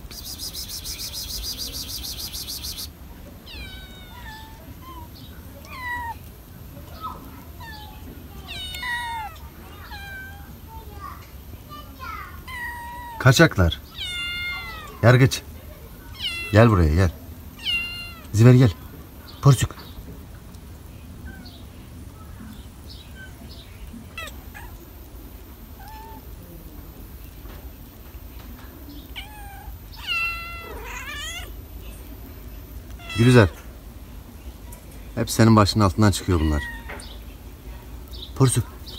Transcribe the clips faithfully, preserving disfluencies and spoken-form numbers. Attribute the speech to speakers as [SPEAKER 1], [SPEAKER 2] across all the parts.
[SPEAKER 1] Kaçaklar. Yargıç. Gel buraya gel. Ziver gel. Porsuk. Gülüzer. Hep senin başının altından çıkıyor bunlar. Porsuk.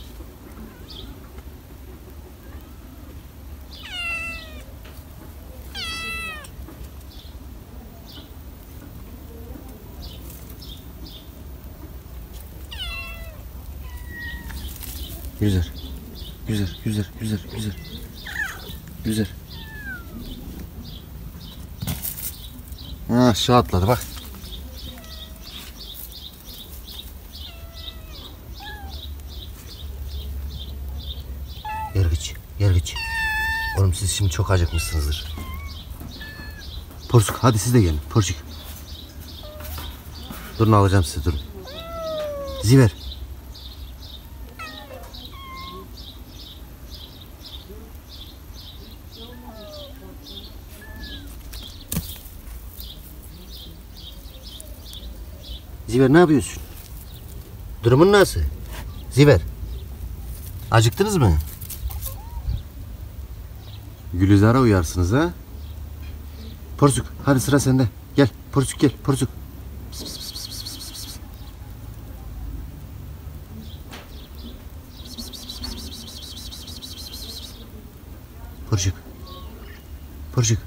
[SPEAKER 1] Güzel. Güzel, güzel, güzel, güzel. Güzel. Ha, şu atladı bak. Yargıç, yargıç. Oğlum siz şimdi çok acıkmışsınızdır. Porsuk, hadi siz de gelin. Porsuk. Durun, alacağım sizi, durun. Ziver. Ziver, ne yapıyorsun? Durumun nasıl? Ziver. Acıktınız mı? Gülizar'a uyarsınız ha? Porsuk, hadi sıra sende. Gel, Porsuk gel, Porsuk. Pıs, pıs, pıs, pıs, pıs, pıs, pıs. Porsuk. Porsuk.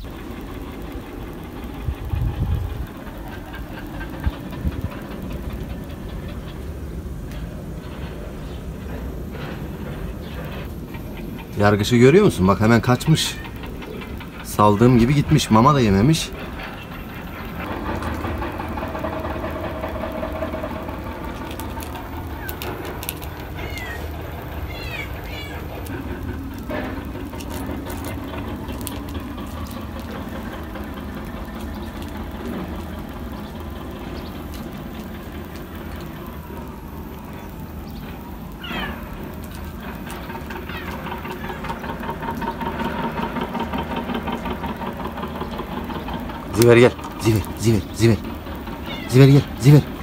[SPEAKER 1] Yargıçı görüyor musun? Bak hemen kaçmış. Saldığım gibi gitmiş. Mama da yememiş. Ziver gel. Ziver, Ziver, Ziver. Ziver gel, Ziver.